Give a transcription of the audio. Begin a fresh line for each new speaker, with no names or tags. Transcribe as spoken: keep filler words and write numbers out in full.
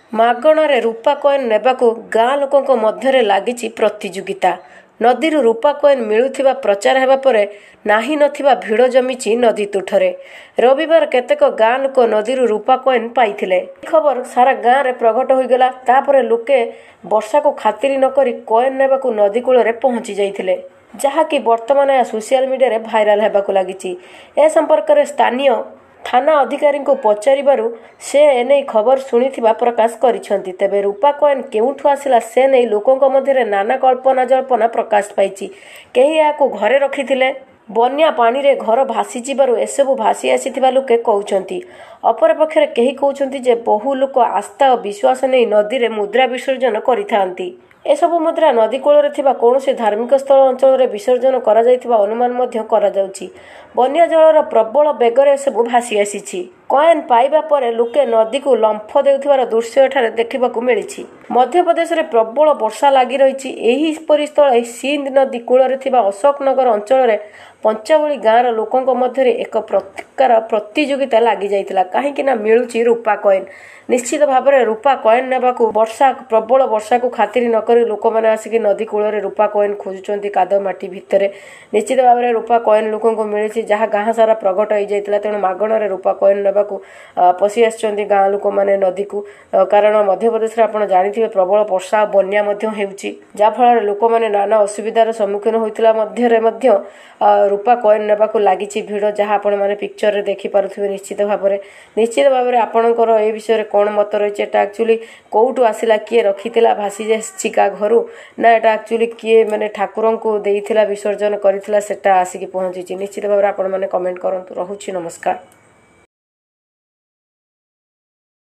ମାଗଣାରେ ରୂପା କଏନ୍ ନେବାକୁ ଗାଁ ଲୋକଙ୍କ ମଧ୍ୟରେ ଲାଗିଛି ପ୍ରତିଯୋଗିତା। ନଦୀରୁ ରୂପା କଏନ୍ ମିଳୁଥିବା ପ୍ରଚାର ହେବା ପରେ ନାହିଁ ନଥିବା ଭିଡ଼ ଜମିଛି ନଦୀ ତୁଠରେ। ରବିବାର କେତେକ ଗାଁ ଲୋକ ନଦୀରୁ ରୂପା କଏନ୍ ପାଇଥିଲେ। ଏହି ଖବର ସାରା ଗାଁରେ ପ୍ରଘଟ ହୋଇଗଲା। ତାପରେ ଲୋକେ ବର୍ଷାକୁ ଖାତିର ନ କରି କଏନ୍ ନେବାକୁ ନଦୀ କୂଳରେ ପହଞ୍ଚି ଯାଇଥିଲେ, ଯାହାକି ବର୍ତ୍ତମାନ ଏହା ସୋସିଆଲ ମିଡ଼ିଆରେ ଭାଇରାଲ ହେବାକୁ ଲାଗିଛି। ଏ ସମ୍ପର୍କରେ ସ୍ଥାନୀୟ ଥାନା ଅଧିକାରୀଙ୍କୁ ପଚାରିବାରୁ ସେ ଏନେଇ ଖବର ଶୁଣିଥିବା ପ୍ରକାଶ କରିଛନ୍ତି। ତେବେ ରୂପା କଏନ୍ କେଉଁଠୁ ଆସିଲା ସେ ନେଇ ଲୋକଙ୍କ ମଧ୍ୟରେ ନାନା କଳ୍ପନା ଜଳ୍ପନା ପ୍ରକାଶ ପାଇଛି। କେହି ଏହାକୁ ଘରେ ରଖିଥିଲେ, ବନ୍ୟା ପାଣିରେ ଘର ଭାସିଯିବାରୁ ଏସବୁ ଭାସି ଆସିଥିବା ଲୋକେ କହୁଛନ୍ତି। ଅପରପକ୍ଷରେ କେହି କହୁଛନ୍ତି ଯେ ବହୁ ଲୋକ ଆସ୍ଥା ଓ ବିଶ୍ୱାସ ନେଇ ନଦୀରେ ମୁଦ୍ରା ବିସର୍ଜନ କରିଥାନ୍ତି। ଏସବୁ ମୁଦ୍ରା ନଦୀ କୂଳରେ ଥିବା କୌଣସି ଧାର୍ମିକ ସ୍ଥଳ ଅଞ୍ଚଳରେ ବିସର୍ଜନ କରାଯାଇଥିବା ଅନୁମାନ ମଧ୍ୟ କରାଯାଉଛି। ବନ୍ୟା ଜଳର ପ୍ରବଳ ବେଗରେ ଏସବୁ ଭାସି ଆସିଛି। କଏନ୍ ପାଇବା ପରେ ଲୋକେ ନଦୀକୁ ଲମ୍ଫ ଦେଉଥିବାର ଦୃଶ୍ୟ ଏଠାରେ ଦେଖିବାକୁ ମିଳିଛି। ମଧ୍ୟପ୍ରଦେଶରେ ପ୍ରବଳ ବର୍ଷା ଲାଗି ରହିଛି। ଏହିପରି ସ୍ଥଳେ ସିନ୍ଧ ନଦୀ କୂଳରେ ଥିବା ଅଶୋକନଗର ଅଞ୍ଚଳରେ ପଞ୍ଚାବଳି ଗାଁର ଲୋକଙ୍କ ମଧ୍ୟରେ ଏକ ପ୍ରକାର ପ୍ରତିଯୋଗିତା ଲାଗିଯାଇଥିଲା। କାହିଁକି ନା ମିଳୁଛି ରୂପା କଏନ୍। ନିଶ୍ଚିତ ଭାବରେ ରୂପା କଏନ୍ ନେବାକୁ ବର୍ଷା ପ୍ରବଳ ବର୍ଷାକୁ ଖାତିର ନ କରି ଲୋକମାନେ ଆସିକି ନଦୀ କୂଳରେ ରୂପା କଏନ୍ ଖୋଜୁଛନ୍ତି କାଦୁଅ ମାଟି ଭିତରେ। ନିଶ୍ଚିତ ଭାବରେ ରୂପା କଏନ୍ ଲୋକଙ୍କୁ ମିଳିଛି, ଯାହା ଗାଁ ସାରା ପ୍ରଘଟ ହୋଇଯାଇଥିଲା। ତେଣୁ ମାଗଣାରେ ରୂପା କଏନ୍ ନେବାକୁ ପଶି ଆସିଛନ୍ତି ଗାଁ ଲୋକମାନେ ନଦୀକୁ। କାରଣ ମଧ୍ୟପ୍ରଦେଶରେ ଆପଣ ଜାଣିଥିବେ ପ୍ରବଳ ବର୍ଷା ଓ ବନ୍ୟା ମଧ୍ୟ ହେଉଛି, ଯାହାଫଳରେ ଲୋକମାନେ ନାନା ଅସୁବିଧାର ସମ୍ମୁଖୀନ ହୋଇଥିଲା ମଧ୍ୟରେ ମଧ୍ୟ ରୂପା କଏନ୍ ନେବାକୁ ଲାଗିଛି ଭିଡ଼, ଯାହା ଆପଣମାନେ ପିକ୍ଚରରେ ଦେଖିପାରୁଥିବେ। ନିଶ୍ଚିତ ଭାବରେ ନିଶ୍ଚିତ ଭାବରେ ଆପଣଙ୍କର ଏ ବିଷୟରେ କ'ଣ ମତ ରହିଛି? ଏଟା ଆକ୍ଚୁଆଲି କେଉଁଠୁ ଆସିଲା, କିଏ ରଖିଥିଲା, ଭାସି ଆସିଛି କାହା ଘରୁ, ନା ଏଟା ଆକ୍ଚୁଆଲି କିଏ ମାନେ ଠାକୁରଙ୍କୁ ଦେଇଥିଲା, ବିସର୍ଜନ କରିଥିଲା, ସେଟା ଆସିକି ପହଞ୍ଚିଛି? ନିଶ୍ଚିତ ଭାବରେ ଆପଣମାନେ କମେଣ୍ଟ କରନ୍ତୁ। ରହୁଛି, ନମସ୍କାର।